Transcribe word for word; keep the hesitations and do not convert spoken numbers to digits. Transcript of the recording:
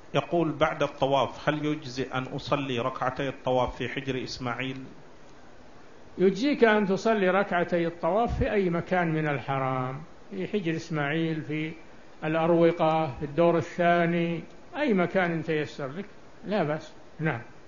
يقول بعد الطواف هل يجزئ أن أصلي ركعتي الطواف في حجر إسماعيل؟ يجزيك أن تصلي ركعتي الطواف في أي مكان من الحرام، في حجر إسماعيل، في الأروقة، في الدور الثاني، أي مكان تيسر لك لا بأس. نعم.